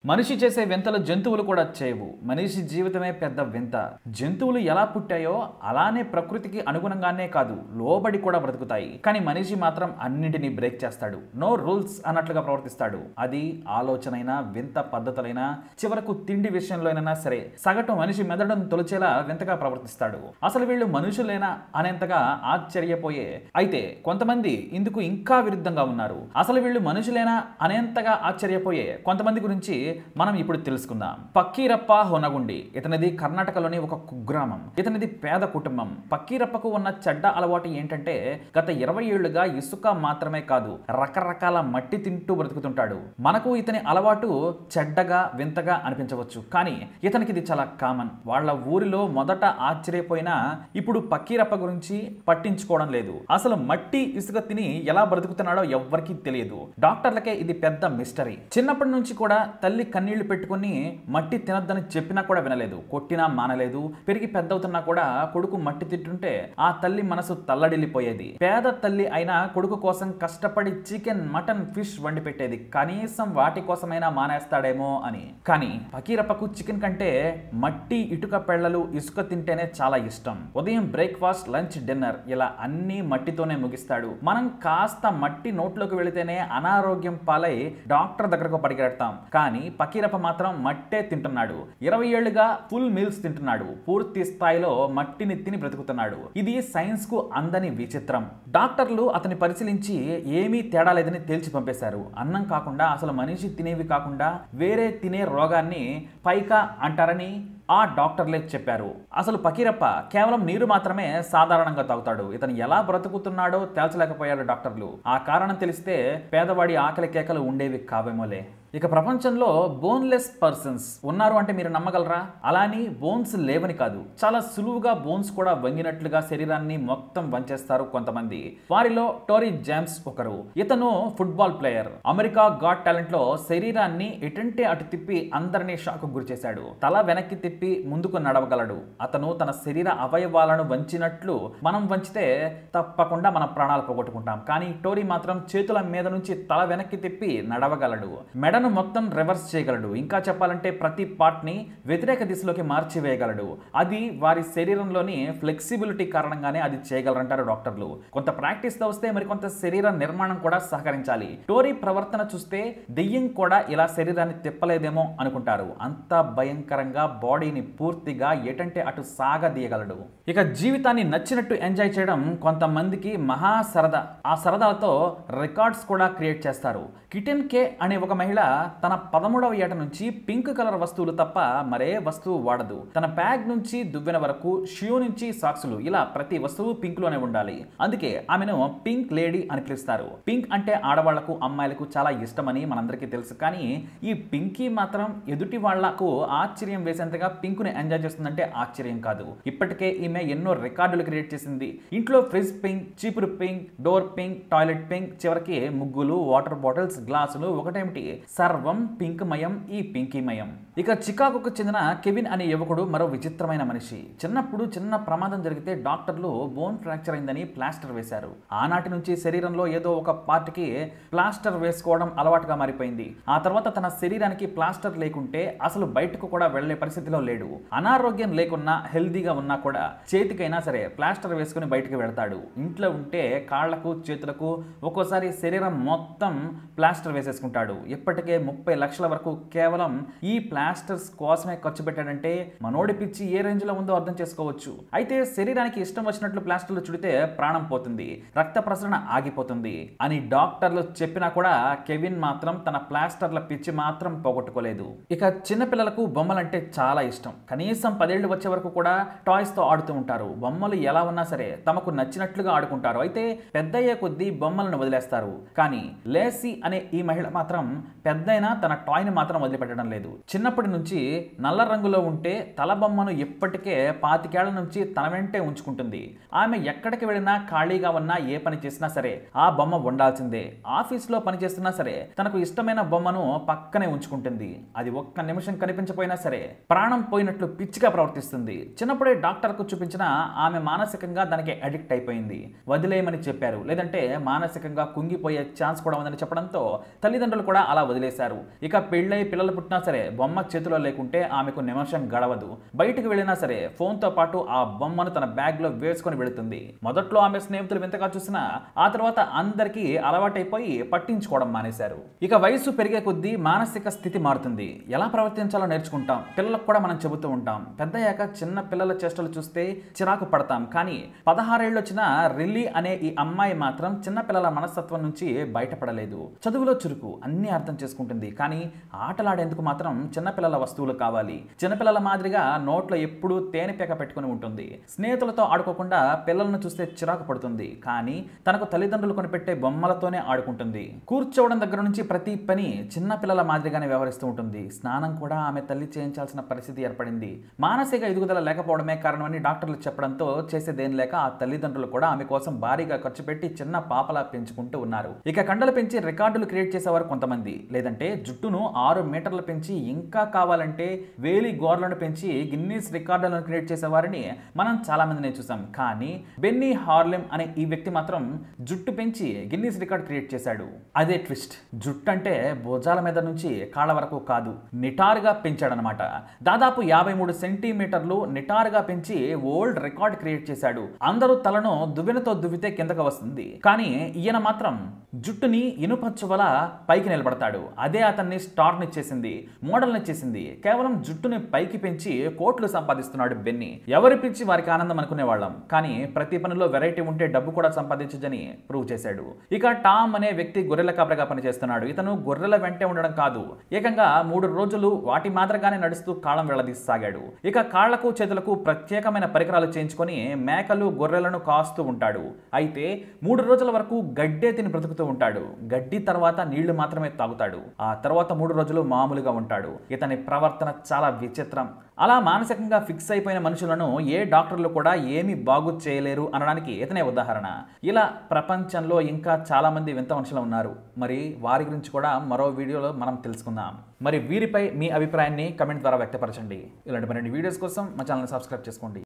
మనిషి చేసే వింతలు జంతువులు కూడా చేయవు. మనిషి జీవితమే పెద్ద వింత. జంతువులు ఎలా పుట్టాయో అలానే ప్రకృతికి అనుగుణంగానే కాదు, లోబడి కూడా బ్రతుకుతాయి. కానీ మనిషి మాత్రం అన్నింటినీ బ్రేక్ చేస్తాడు. నో రూల్స్ అన్నట్లుగా ప్రవర్తిస్తాడు. అది ఆలోచనైనా, వింత పద్ధతులైనా, చివరకు తిండి విషయంలోనైనా సరే సగటు మనిషి మెదడును తొలిచేలా వింతగా ప్రవర్తిస్తాడు. అసలు వీళ్ళు మనుషులేనా అనేంతగా ఆశ్చర్యపోయే. అయితే కొంతమంది ఇందుకు ఇంకా విరుద్ధంగా ఉన్నారు. అసలు వీళ్ళు మనుషులేనా అనేంతగా ఆశ్చర్యపోయే కొంతమంది గురించి మనం ఇప్పుడు తెలుసుకుందాం. పక్కీరప్ప హొనగుండి. ఇతనిది కర్ణాటకలోని ఒక కుగ్రామం. ఇతనిది పేద కుటుంబం. పక్కీరప్పకు ఉన్న చెడ్డ అలవాటు ఏంటంటే గత 20 ఏళ్లుగా ఇసుక మాత్రమే కాదు, రకరకాల మట్టి తింటూ బ్రతుకుతుంటాడు. మనకు ఇతని అలవాటు చెడ్డగా, వింతగా అనిపించవచ్చు, కానీ ఇతనికి ఇది చాలా కామన్. వాళ్ళ ఊరిలో మొదట ఆశ్చర్యపోయినా ఇప్పుడు పక్కీరప్ప గురించి పట్టించుకోవడం లేదు. అసలు మట్టి ఇసుక తిని ఎలా బ్రతుకుతున్నాడో ఎవ్వరికీ తెలియదు. డాక్టర్లకే ఇది పెద్ద మిస్టరీ. చిన్నప్పటి నుంచి కూడా తల్లి కన్నీళ్లు పెట్టుకుని మట్టి తినద్దని చెప్పినా కూడా వినలేదు, కొట్టినా మానలేదు. పెరిగి పెద్దవుతున్నా కూడా కొడుకు మట్టి తింటుంటే ఆ తల్లి మనసు తల్లడిల్లిపోయేది. పేద తల్లి అయినా కొడుకు కోసం కష్టపడి చికెన్, మటన్, ఫిష్ వండి పెట్టేది, కనీసం వాటి కోసమైనా మానేస్తాడేమో అని. కానీ ఫకీరప్పకు చికెన్ కంటే మట్టి, ఇటుక పెళ్లలు, ఇసుక తింటేనే చాలా ఇష్టం. ఉదయం బ్రేక్ఫాస్ట్, లంచ్, డిన్నర్ ఇలా అన్ని మట్టితోనే ముగిస్తాడు. మనం కాస్త మట్టి నోట్లోకి వెళితేనే అనారోగ్యం పాలై డాక్టర్ దగ్గరకు పరిగెడతాం. కానీ ఫకీరప్ప మాత్రం మట్టే తింటున్నాడు. 20 ఏళ్లుగా ఫుల్ మీల్స్ తింటున్నాడు. పూర్తి స్థాయిలో మట్టిని తిని బ్రతుకుతున్నాడు. ఇది సైన్స్ కు అందని విచిత్రం. డాక్టర్లు అతని పరిశీలించి ఏమీ తేడా లేదని తేల్చి పంపేశారు. అన్నం కాకుండా, అసలు మనిషి తినేవి కాకుండా వేరే తినే రోగాన్ని పైకా అంటారని ఆ డాక్టర్లే చెప్పారు. అసలు ఫకీరప్ప కేవలం నీరు మాత్రమే సాధారణంగా తాగుతాడు. ఇతను ఎలా బ్రతుకుతున్నాడో తేల్చలేకపోయారు డాక్టర్లు. ఆ కారణం తెలిస్తే పేదవాడి ఆకలి కేకలు ఉండేవి కావేమోలే. ఇక ప్రపంచంలో బోన్లెస్ పర్సన్స్ ఉన్నారు అంటే మీరు నమ్మగలరా? అలాని బోన్స్ లేవని కాదు, చాలా సులువుగా బోన్స్ కూడా వంగినట్లుగా శరీరాన్ని మొత్తం వంచేస్తారు కొంతమంది. వారిలో టోరీ జేమ్స్ ఒకరు. ఇతను football player. America got talent లో శరీరాన్ని ఎటంటే అటు తిప్పి అందరినీ షాక్ గురి చేశాడు. తల వెనక్కి తిప్పి ముందుకు నడవగలడు. అతను తన శరీర అవయవాలను వంచినట్లు మనం వంచితే తప్పకుండా మన ప్రాణాలు పోగొట్టుకుంటాం. కానీ టోరీ మాత్రం చేతుల మీద నుంచి తల వెనక్కి తిప్పి నడవగలడు. మెడను మొత్తం రివర్స్ చేయగలడు. ఇంకా చెప్పాలంటే ప్రతి పార్ట్ ని వ్యతిరేక దిశలోకి మార్చివేయగలడు. అది వారి శరీరంలోని ఫ్లెక్సిబిలిటీ కారణంగానే అది చేయగలరంటారు డాక్టర్లు. కొంత ప్రాక్టీస్ తో వస్తే మరి కొంత శరీర నిర్మాణం కూడా సహకరించాలి. టోరీ ప్రవర్తన చూస్తే దెయ్యం కూడా ఇలా శరీరాన్ని తిప్పలేదేమో అనుకుంటారు. అంత భయంకరంగా బాడీని పూర్తిగా ఎటంటే అటు సాగదీయగలడు. ఇక జీవితాన్ని నచ్చినట్టు ఎంజాయ్ చేయడం కొంతమందికి మహా సరదా. ఆ సరదాలతో రికార్డ్స్ కూడా క్రియేట్ చేస్తారు. కిటెన్ కే అనే ఒక మహిళ తన 13వ ఏట నుంచి పింక్ కలర్ వస్తువులు తప్ప మరే వస్తువు వాడదు. తన బ్యాగ్ నుంచి దువ్వెన వరకు, షూ నుంచి సాక్సులు, ఇలా ప్రతి వస్తువు పింక్ లోనే ఉండాలి. అందుకే ఆమెను పింక్ లేడీ అని పిలుస్తారు. పింక్ అంటే ఆడవాళ్లకు, అమ్మాయిలకు చాలా ఇష్టమని మనందరికీ తెలుసు. కానీ ఈ పింకీ మాత్రం ఎదుటి వాళ్లకు ఆశ్చర్యం వేసేంతగా పింక్ ని ఎంజాయ్ చేస్తుందంటే ఆశ్చర్యం కాదు. ఇప్పటికే ఈమె ఎన్నో రికార్డులు క్రియేట్ చేసింది. ఇంట్లో ఫ్రిడ్జ్ పింక్, చీపురు pink, door pink, toilet pink, చివరికి ముగ్గులు, వాటర్ బాటిల్స్, గ్లాసులు, ఒకటేమిటి సర్వం పింక్ మయం. ఈ పింకీమయం. ఇక చికాగోకు చెందిన కెవిన్ అనే యువకుడు మరో విచిత్రమైన మనిషి. చిన్నప్పుడు చిన్న ప్రమాదం జరిగితే డాక్టర్లు బోన్ ఫ్రాక్చర్ అయిందని ప్లాస్టర్ వేశారు. ఆనాటి నుంచి శరీరంలో ఏదో ఒక పార్ట్కి ప్లాస్టర్ వేసుకోవడం అలవాటుగా మారిపోయింది. ఆ తర్వాత తన శరీరానికి ప్లాస్టర్ లేకుంటే అసలు బయటకు కూడా వెళ్లే పరిస్థితిలో లేడు. అనారోగ్యం లేకున్నా, హెల్దీగా ఉన్నా కూడా చేతికైనా సరే ప్లాస్టర్ వేసుకుని బయటకు వెళ్తాడు. ఇంట్లో ఉంటే కాళ్లకు, చేతులకు, ఒక్కోసారి శరీరం మొత్తం ప్లాస్టర్ వేసేసుకుంటాడు. ఇప్పటికే 30 లక్షల వరకు కేవలం ఈ ప్లాస్టర్స్ కోసమే ఖర్చు పెట్టాడంటే మనోడి పిచ్చి ఏ రేంజ్ లో ఉందో అర్థం చేసుకోవచ్చు. అయితే శరీరానికి ఇష్టం వచ్చినట్లు ప్లాస్టర్లు చుడితే ప్రాణం పోతుంది, రక్త ప్రసరణ ఆగిపోతుంది అని డాక్టర్లు చెప్పినా కూడా కెవిన్ మాత్రం తన ప్లాస్టర్ల పిచ్చి మాత్రం పోగొట్టుకోలేదు. ఇక చిన్నపిల్లలకు బొమ్మలంటే చాలా ఇష్టం. కనీసం 10 ఏళ్లు వచ్చే వరకు కూడా టాయ్స్ తో ఆడుతూ ఉంటారు. బొమ్మలు ఎలా ఉన్నా సరే తమకు నచ్చినట్లుగా ఆడుకుంటారు. అయితే పెద్దయ్యే కొద్దీ బొమ్మలను వదిలేస్తారు. కానీ లేసీ అనే ఈ మహిళ మాత్రం పెద్దయినా తన టాయ్ ని మాత్రం వదిలిపెట్టడం లేదు. చిన్నప్పటి నుంచి నల్ల రంగులో ఉంటే తల బొమ్మను ఎప్పటికే 25 ఏళ్ల నుంచి తన వెంటే ఉంచుకుంటుంది. ఆమె ఎక్కడికి వెళ్ళినా, ఖాళీగా ఉన్నా, ఏ పని చేసినా సరే ఆ బొమ్మ ఉండాల్సిందే. ఆఫీస్లో పని చేస్తున్నా సరే తనకు ఇష్టమైన బొమ్మను పక్కనే ఉంచుకుంటుంది. అది ఒక్క నిమిషం కనిపించపోయినా సరే ప్రాణం ప్రాణం పోయినట్లు పిచ్చిగా ప్రవర్తిస్తుంది. చిన్నప్పుడే డాక్టర్కు చూపించిన ఆమె మానసికంగా దానికి అడిక్ట్ అయిపోయింది. వదిలేయమని చెప్పారు, లేదంటే మానసికంగా కుంగిపోయే ఛాన్స్ కూడా ఉందని చెప్పడంతో తల్లిదండ్రులు కూడా అలా వదిలేశారు. ఇక పెళ్ళై పిల్లలు పుట్టినా సరే బొమ్మ చేతిలో లేకుంటే ఆమెకు నిమిషం గడవదు. బయటికి వెళ్ళినా సరే ఫోన్తో పాటు ఆ బొమ్మను తన బ్యాగ్లో వేసుకొని వెళుతుంది. మొదట్లో ఆమె స్నేహితులు వింతగా చూసినా ఆ తర్వాత అందరికీ అలవాటైపోయి పట్టించుకోవడం మానేశారు. ఇక వయసు పెరిగే కొద్దీ మానసిక స్థితి మారుతుంది. ఎలా ప్రవర్తించాలో నేర్చుకుంటాం. పిల్లలకు కూడా మనం చెబుతూ ఉంటాం. పెద్దయ్యాక చిన్న పిల్లల చేష్టలు చూస్తే చిరాకు పడతాం. కానీ 16 ఏళ్ళు వచ్చిన రిల్లీ అనే ఈ అమ్మాయి మాత్రం చిన్న పిల్లల మనస్తత్వం నుంచి బయటపడలేదు. చదువులో చురుకు, అన్ని అర్థం చేసుకుంటుంది. కానీ ఆటలాడేందుకు మాత్రం చిన్నపిల్లల వస్తువులు కావాలి. చిన్నపిల్లల మాదిరిగా నోట్లో ఎప్పుడూ తేనె పేక పెట్టుకుని ఉంటుంది. స్నేహితులతో ఆడుకోకుండా పిల్లలను చూస్తే చిరాకు పడుతుంది. కానీ తనకు తల్లిదండ్రులు కొనిపెట్టే బొమ్మలతోనే ఆడుకుంటుంది. కూర్చోవడం దగ్గర నుంచి ప్రతి పని చిన్న పిల్లల మాదిరిగానే వ్యవహరిస్తూ ఉంటుంది. స్నానం కూడా ఆమె తల్లి చేయించాల్సిన పరిస్థితి ఏర్పడింది. మానసిక ఎదుగుదల లేకపోవడమే కారణమని డాక్టర్లు చెప్పడంతో చేసేదేం లేక ఆ తల్లిదండ్రులు కూడా ఆమె కోసం భారీగా ఖర్చు పెట్టి చిన్న పాపలా పెంచుకుంటూ ఉన్నారు. ఇక కండలు పెంచి రికార్డులు క్రియేట్ చేసేవారు కొంతమంది, లేదంటే జుట్టును 6 మీటర్లు పెంచి ఇంకా కావాలంటే వేలి గోర్లను పెంచి గిన్నీస్ రికార్డులను క్రియేట్ చేసేవారిని మనం చాలా మందిని చూసాం. కానీ బెన్నీ హార్లెమ్ అనే ఈ వ్యక్తి మాత్రం జుట్టు పెంచి గిన్నీస్ రికార్డ్ క్రియేట్ చేశాడు. అదే ట్విస్ట్. జుట్టు అంటే భుజాల మీద నుంచి కాళ్ళ వరకు కాదు, నిటారుగా పెంచాడనమాట. దాదాపు 53 సెంటీమీటర్లు నిటారుగా పెంచి వరల్డ్ రికార్డ్ క్రియేట్ చేశాడు. అందరూ తలను దువ్వెనతో దువ్వితే కిందకు వస్తుంది, కానీ ఈయన మాత్రం జుట్టుని ఇనుపచ్చువల పైకి నిలబడతాడు. అదే అతన్ని స్టార్ని చేసింది, మోడల్ని చేసింది. కేవలం జుట్టుని పైకి పెంచి కోట్లు సంపాదిస్తున్నాడు బెన్నీ. ఎవరి పిచ్చి వారికి ఆనందం అనుకునే వాళ్ళం, కానీ ప్రతి పనిలో వెరైటీ ఉంటే డబ్బు కూడా సంపాదించదని ప్రూవ్ చేశాడు. ఇక టామ్ అనే వ్యక్తి గొర్రెల కాపరిగా పనిచేస్తున్నాడు. ఇతను గొర్రెల వెంటే ఉండడం కాదు, ఏకంగా 3 రోజులు వాటి మాదిరిగానే నడుస్తూ కాలం వెళ్లదీసాగాడు. ఇక కాళ్లకు చేతులకు ప్రత్యేకమైన పరికరాలు చేయించుకొని మేకలు గొర్రెలను కాస్తూ ఉంటాడు. అయితే 3 రోజుల వరకు గడ్డే తిని బ్రతుకుతూ ఉంటాడు. గడ్డి తర్వాత నీళ్లు మాత్రమే తాగుతాడు. ఆ తర్వాత 3 రోజులు మామూలుగా ఉంటాడు. ఇతని ప్రవర్తన చాలా విచిత్రం. అలా మానసికంగా ఫిక్స్ అయిపోయిన మనుషులను ఏ డాక్టర్లు కూడా ఏమీ బాగు చేయలేరు అనడానికి ఇతనే ఉదాహరణ. ఇలా ప్రపంచంలో ఇంకా చాలా మంది వింత మనుషులు ఉన్నారు. మరి వారి గురించి కూడా మరో వీడియోలో మనం తెలుసుకుందాం. మరి వీరిపై మీ అభిప్రాయాన్ని కమెంట్ ద్వారా వ్యక్తపరచండి. ఇలాంటి మరిన్ని వీడియోస్ కోసం మా ఛానల్ని సబ్స్క్రైబ్ చేసుకోండి.